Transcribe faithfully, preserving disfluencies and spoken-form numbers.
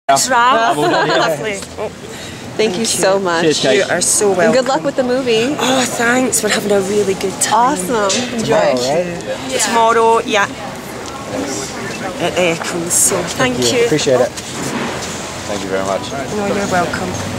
It's Ram. Lovely. Oh, thank, thank you so much. Cheers, Kate. You are so welcome. And good luck with the movie. Oh, thanks. We're having a really good time. Awesome. Enjoy. Tomorrow, right? Yeah. Tomorrow, yeah. At Eccles. So thank, thank you. you. Appreciate it. Thank you very much. No, you're welcome.